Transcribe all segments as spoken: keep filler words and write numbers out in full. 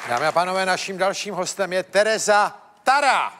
Dámy a pánové, naším dalším hostem je Tereza Tara.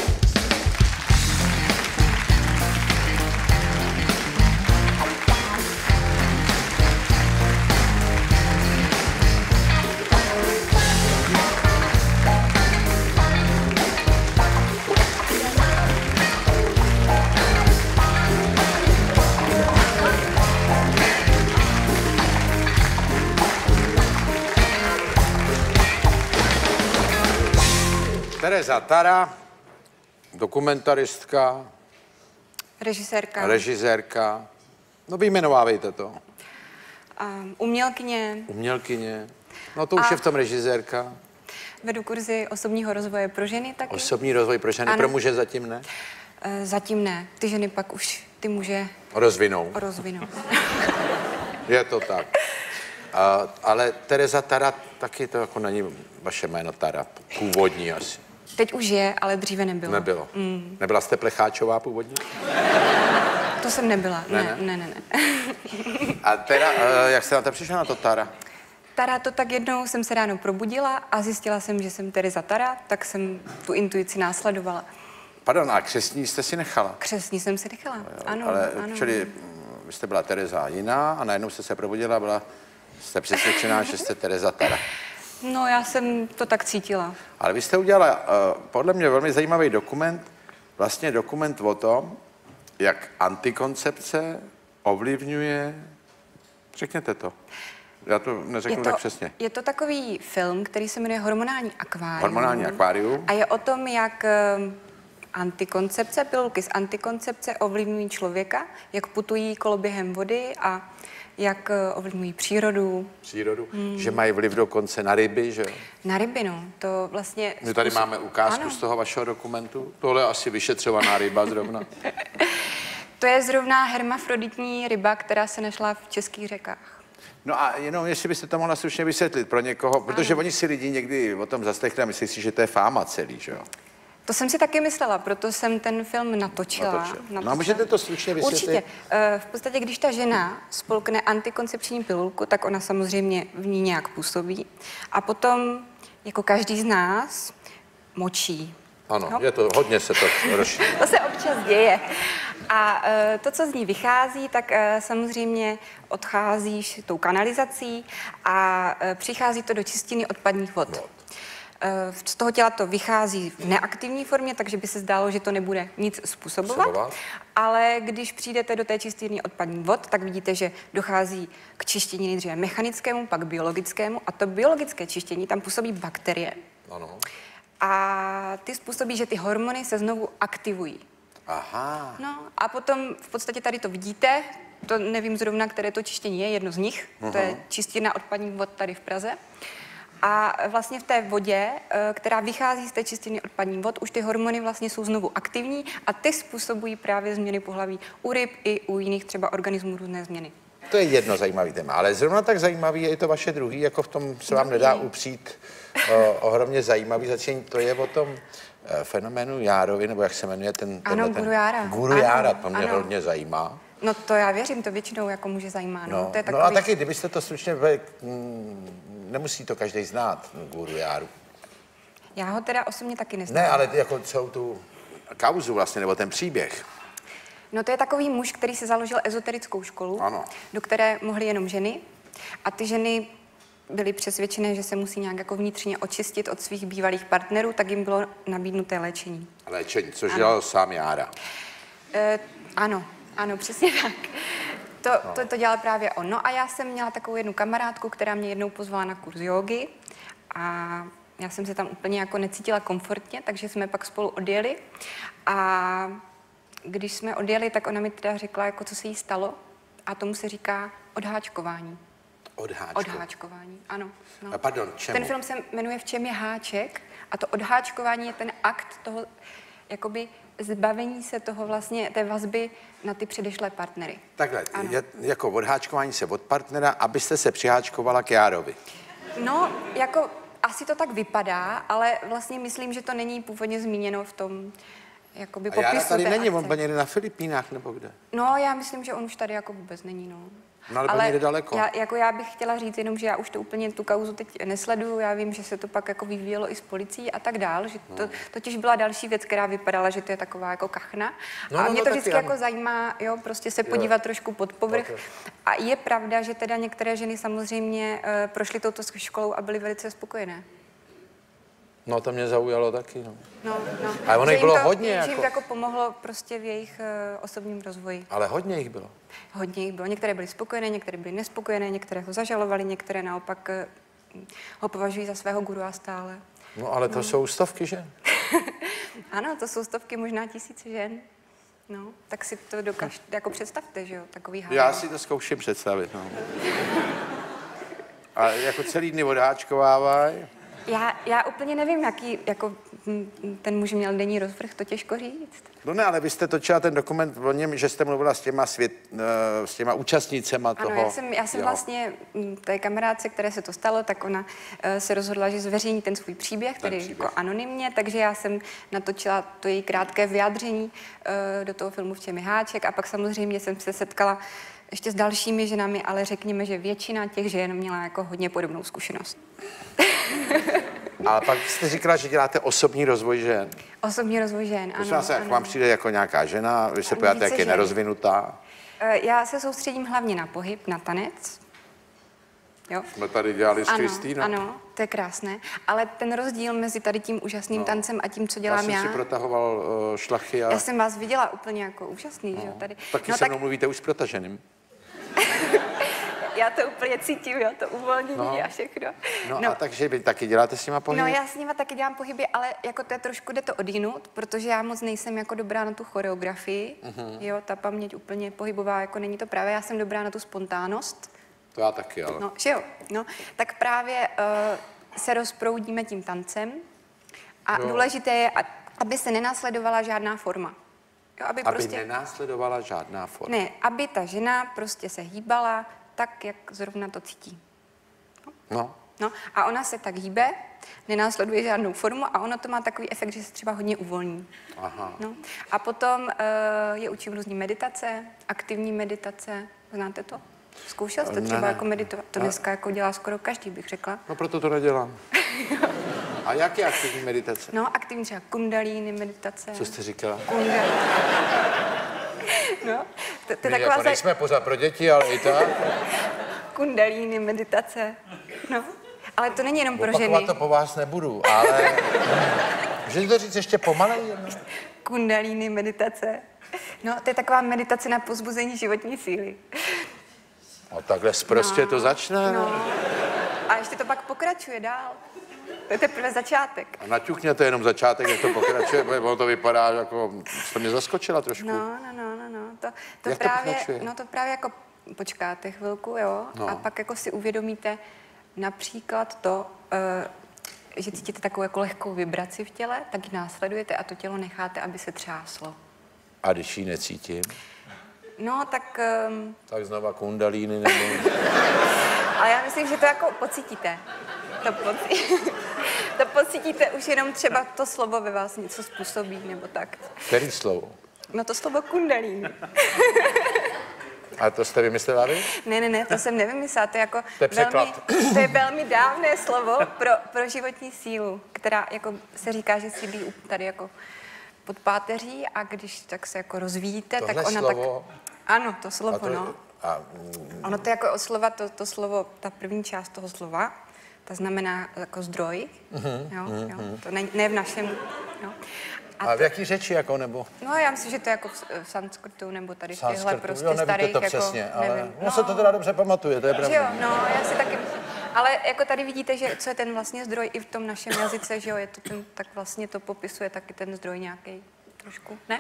Tereza Tara, dokumentaristka, režisérka, režisérka, no vyjmenovávejte to. Um, umělkyně. Umělkyně, no to už a je v tom režisérka. Vedu kurzy osobního rozvoje pro ženy taky. Osobní rozvoj pro ženy, ano. Pro muže zatím ne? Uh, zatím ne, ty ženy pak už ty muže rozvinou. rozvinou. Je to tak. Uh, ale Tereza Tara, taky to jako není vaše jméno Tara, původní asi. Teď už je, ale dříve nebylo. Nebylo. Mm. Nebyla jste Plecháčová původně? To jsem nebyla, ne, ne, ne, ne. ne. A teda, jak jste na to přišla, na to Tara? Tara, to tak jednou jsem se ráno probudila a zjistila jsem, že jsem Tereza Tara, tak jsem tu intuici následovala. Pardon, a křestní jste si nechala? Křestní jsem si nechala, ano, ale ano. Čili vy jste byla Tereza jiná a najednou jste se probudila a byla, jste přesvědčená, že jste Tereza Tara. No, já jsem to tak cítila. Ale vy jste udělala, uh, podle mě, velmi zajímavý dokument, vlastně dokument o tom, jak antikoncepce ovlivňuje, řekněte to, já to neřeknu to, tak přesně. Je to takový film, který se jmenuje Hormonální akvárium. Hormonální akvárium. A je o tom, jak antikoncepce, pilulky z antikoncepce ovlivňují člověka, jak putují koloběhem vody a jak ovlivňují přírodu. Přírodu, hmm. že mají vliv dokonce na ryby, že jo? Na ryby, no. To vlastně... My tady způsob... máme ukázku ano. z toho vašeho dokumentu. Tohle je asi vyšetřovaná ryba zrovna. To je zrovna hermafroditní ryba, která se našla v českých řekách. No a jenom, jestli byste to mohla slušně vysvětlit pro někoho, protože ano. oni si lidi někdy o tom zaslechli a myslí si, že to je fáma celý, že jo? To jsem si taky myslela, proto jsem ten film natočila. Natočil. natočila. No a můžete to slušně vysvětlit? Určitě. V podstatě, když ta žena spolkne antikoncepční pilulku, tak ona samozřejmě v ní nějak působí. A potom, jako každý z nás, močí. Ano, no? je to, hodně se to rozšíří. To se občas děje. A to, co z ní vychází, tak samozřejmě odcházíš tou kanalizací a přichází to do čistiny odpadních vod. No. Z toho těla to vychází v neaktivní formě, takže by se zdálo, že to nebude nic způsobovat. Způsobovat. Ale když přijdete do té čistírny odpadních vod, tak vidíte, že dochází k čištění nejdříve mechanickému, pak biologickému. A to biologické čištění, tam působí bakterie. Ano. A ty způsobí, že ty hormony se znovu aktivují. Aha. No a potom v podstatě tady to vidíte. To nevím zrovna, které to čištění je, jedno z nich. Uh-huh. To je čistírna odpadních vod tady v Praze. A vlastně v té vodě, která vychází z té čistiny odpadních vod, už ty hormony vlastně jsou znovu aktivní a ty způsobují právě změny pohlaví u ryb i u jiných třeba organismů různé změny. To je jedno zajímavý téma, ale zrovna tak zajímavý je i to vaše druhý, jako v tom se vám nedá upřít o, ohromně zajímavý začení. To je o tom e, fenoménu Járovi, nebo jak se jmenuje ten... Ano, ten, Guru Jára. Guru Jára, to mě ano. hodně zajímá. No to já věřím, to většinou jako muže zajímá. No, no, to je takový... no a taky, kdybyste to stručně... Nemusí to každý znát, Guru Járu. Já ho teda osobně taky neznám. Ne, ale jako celou tu kauzu vlastně, nebo ten příběh. No to je takový muž, který si založil ezoterickou školu, ano. do které mohly jenom ženy. A ty ženy byly přesvědčené, že se musí nějak jako vnitřně očistit od svých bývalých partnerů, tak jim bylo nabídnuté léčení. Léčení, což ano. dělal sám Jára. E, ano, ano, přesně tak. To, no. to, to dělal právě on. No a já jsem měla takovou jednu kamarádku, která mě jednou pozvala na kurz jógy a já jsem se tam úplně jako necítila komfortně, takže jsme pak spolu odjeli a když jsme odjeli, tak ona mi teda řekla, jako co se jí stalo a tomu se říká odháčkování. Odháčko. Odháčkování, ano. No. A pardon, čemu? Ten film se jmenuje V čem je háček a to odháčkování je ten akt toho, jakoby zbavení se toho vlastně, té vazby na ty předešlé partnery. Takhle, je, jako odháčkování se od partnera, abyste se přiháčkovala k Járovi. No, jako asi to tak vypadá, ale vlastně myslím, že to není původně zmíněno v tom jakoby popisu. A Jára tady té není, akce. on byl někde na Filipínách nebo kde? No, já myslím, že on už tady jako vůbec není, no. No, ale, ale někde daleko. Já, jako já bych chtěla říct jenom, že já už to úplně tu kauzu teď nesleduju. Já vím, že se to pak jako vyvíjelo i s policií a tak dál. Že to, totiž byla další věc, která vypadala, že to je taková jako kachna. No, a no, mě no, to vždycky ano. jako zajímá, jo, prostě se podívat jo. trošku pod povrch. Okay. A je pravda, že teda některé ženy samozřejmě uh, prošly touto školou a byly velice spokojené. No, to mě zaujalo taky, no. No, no. Ale ono jich bylo to, hodně, že jako... jim to jako pomohlo prostě v jejich uh, osobním rozvoji. Ale hodně jich bylo. Hodně jich bylo. Některé byly spokojené, některé byly nespokojené, některé ho zažalovali, některé naopak uh, ho považují za svého guru a stále. No, ale to no. jsou stovky žen. Ano, to jsou stovky, možná tisíce žen. No, tak si to dokaž, jako představte, že jo, takový hádek. Já si to zkouším představit, no. A jako celý dny odháčkovávají. Já, já úplně nevím, jaký jako ten muž měl denní rozvrh, to těžko říct. No ne, ale vy jste točila ten dokument o něm, že jste mluvila s těma, svět, s těma účastnicema toho. Ano, já jsem, já jsem vlastně té kamarádce, které se to stalo, tak ona uh, se rozhodla, že zveřejní ten svůj příběh, tedy příběh. Jako anonymně, takže já jsem natočila to její krátké vyjádření uh, do toho filmu Vče mi háček a pak samozřejmě jsem se setkala ještě s dalšími ženami, ale řekněme, že většina těch žen měla jako hodně podobnou zkušenost. Ale pak jste říkala, že děláte osobní rozvoj žen. Osobní rozvoj žen, ano. Prosím se, jak vám přijde jako nějaká žena, vy se pojáte, jak je žen. nerozvinutá? Já se soustředím hlavně na pohyb, na tanec. Jo? Jsme tady dělali s Kristýnou. Ano, to je krásné. Ale ten rozdíl mezi tady tím úžasným no. tancem a tím, co dělám já... Já jsem si protahoval uh, šlachy a... Já jsem vás viděla úplně jako úžasný, no. že jo, tady. Taky no, se tak... mnou mluvíte už s protaženým. Já to úplně cítím, jo, to uvolnění no. a všechno. No, no a takže vy taky děláte s nima pohyby? No já s nima taky dělám pohyby, ale jako to je trošku, jde to odjinut, protože já moc nejsem jako dobrá na tu choreografii, uh-huh. jo, ta paměť úplně pohybová, jako není to právě, já jsem dobrá na tu spontánnost. To já taky, ale... No, že jo, no, tak právě uh, se rozproudíme tím tancem a jo. důležité je, aby se nenásledovala žádná forma. Jo, aby aby prostě... nenásledovala žádná forma. Ne, aby ta žena prostě se hýbala tak, jak zrovna to cítí. No. no. no. A ona se tak hýbe, nenásleduje žádnou formu a ono to má takový efekt, že se třeba hodně uvolní. Aha. No. A potom uh, je učím různý meditace, aktivní meditace, znáte to? Zkoušel jste třeba ne, jako meditovat? To dneska jako dělá skoro každý, bych řekla. No proto to nedělám. A jak je aktivní meditace? No, aktivní třeba kundalíny meditace. Co jste říkala? Kundalíny. No, to, to je My taková... jako nejsme pořád pro děti, ale i tak. Kundalíny meditace. No, ale to není jenom pro ženy. Opakovat to po vás nebudu, ale... Můžete to říct ještě pomaleji? No? Kundalíny meditace. No, to je taková meditace na pozbuzení životní síly. No takhle prostě no, to začne. No. A ještě to pak pokračuje dál. To je teprve začátek. A naťukněte jenom začátek, jak to pokračuje, ono to vypadá, jako jste mě zaskočila trošku. No, no, no, no, no. To, to jak právě, to pokračuje? No to právě jako počkáte chvilku, jo, no. a pak jako si uvědomíte například to, uh, že cítíte takovou jako lehkou vibraci v těle, tak ji následujete a to tělo necháte, aby se třáslo. A když ji necítím? No, tak... Um... Tak znova kundalíny nebo... Ale já myslím, že to jako pocítíte. To, pocí... to pocítíte už jenom třeba to slovo ve vás něco způsobí, nebo tak. Který slovo? No to slovo kundalín. A to jste vymyslela vy? Ne, ne, ne, to jsem nevymyslela. To je jako to je velmi, to je velmi dávné slovo pro, pro životní sílu, která jako se říká, že sídlí tady jako pod páteří a když tak se jako rozvíjíte, tohle tak ona slovo... tak... Ano, to slovo, to, no. A... Ono to jako od slova, to, to slovo, ta první část toho slova, ta znamená jako zdroj, mm-hmm, jo, mm-hmm. jo, to ne, ne v našem, jo. A, a v jaký řeči jako, nebo? No já myslím, že to je jako v, v sanskrtu, nebo tady v těchhle prostě jo, starých, to jako, přesně, ale nevím. no, se to teda dobře pamatuje, to je pravda. Jo, no, já si taky myslím. Ale jako tady vidíte, že co je ten vlastně zdroj i v tom našem jazyce, že jo, je to ten, tak vlastně to popisuje taky ten zdroj nějaký trošku, ne?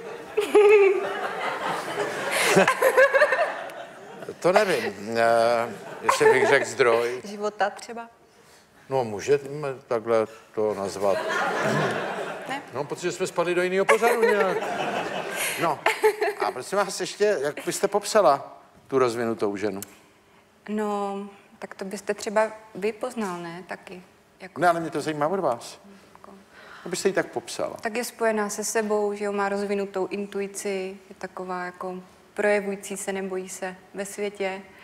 To nevím, uh, jestli bych řekl zdroj. Života třeba? No, můžeme takhle to nazvat. Ne? No, protože jsme spadli do jiného pořadu nějak. No, a prosím vás ještě, jak byste popsala tu rozvinutou ženu? No, tak to byste třeba vy poznal, ne? Taky. Jako... Ne, ale mě to zajímá od vás. Jako... Jak byste ji tak popsala? Tak je spojená se sebou, že jo, má rozvinutou intuici, je taková jako projevující se, nebojí se ve světě.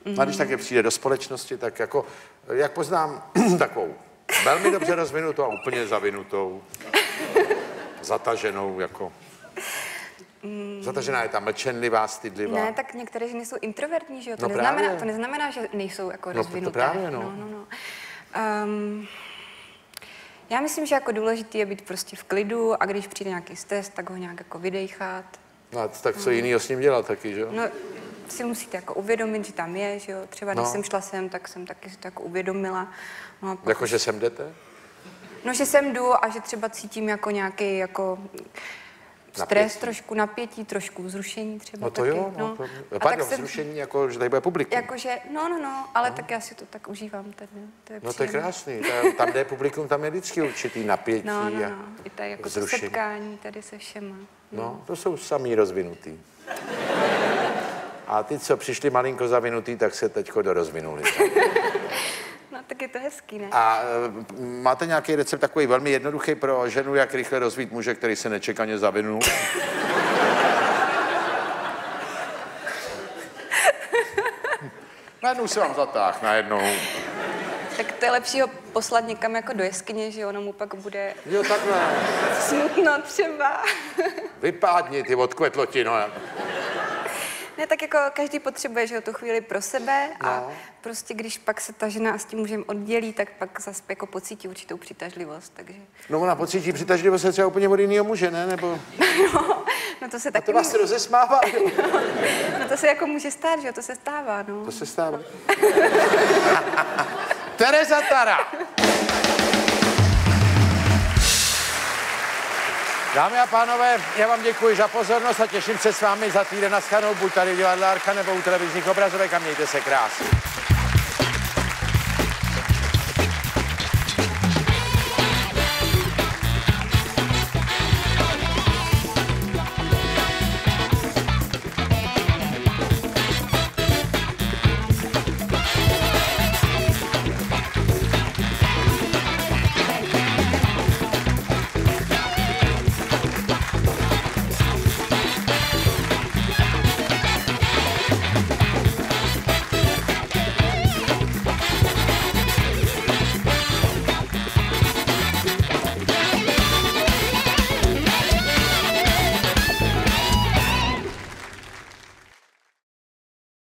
Mm. A když také přijde do společnosti, tak jako, jak poznám takovou velmi dobře rozvinutou a úplně zavinutou, zataženou, jako... Mm. Zatažená je ta mlčenlivá, stydlivá. Ne, tak některé ženy jsou introvertní, že jo? To, No neznamená, právě. to neznamená, že nejsou jako No, rozvinuté. to právě, no. no, no, no. Um, já myslím, že jako důležité je být prostě v klidu a když přijde nějaký stres, tak ho nějak jako vydejchat. No, tak co jiného s ním dělat taky, že jo? No, si musíte jako uvědomit, že tam je, že jo? Třeba když No. jsem šla sem, tak jsem taky si to jako uvědomila. No, a pak Jako, už- že sem jdete? No, že sem jdu a že třeba cítím jako nějaký jako stres, Napětí. trošku napětí, trošku vzrušení třeba No to taky. jo, no. no. To... A Pardon, tak jsem- vzrušení, jako, že tady bude publikum. Jakože, no, no, no, ale tak já si to tak užívám tady. To je No to je příjemné. krásný. Tam, tam, kde je publikum, tam je vždycky určitý napětí No, no, a no. I tady jako to vzrušení. setkání tady se všema. No, to jsou samý rozvinutý. A ty, co přišli malinko zavinutý, tak se teďko dorozvinuli. No, tak je to hezký, ne? A e, máte nějaký recept takový velmi jednoduchý pro ženu, jak rychle rozvít muže, který se nečekaně zavinul? Najednou se vám zatáh, najednou. Tak to je lepší ho poslat někam jako do jeskyně, že ono mu pak bude Jo, takhle. smutno třeba. Vypádni, ty odkvetloti, no. Ne, tak jako každý potřebuje, že jo, tu chvíli pro sebe a No. prostě když pak se ta žena s tím mužem oddělí, tak pak zase jako pocítí určitou přitažlivost, takže... No ona pocítí přitažlivost se třeba úplně od jiného muže, ne? Nebo... No, no to se A taky... to vás se rozesmává. No to se jako může stát, že jo, to se stává, no. To se stává. Tereza Tara. Dámy a pánové, já vám děkuji za pozornost a těším se s vámi za týden na shledanou, buď tady v divadle Arka nebo u televizních obrazovek a mějte se krásně.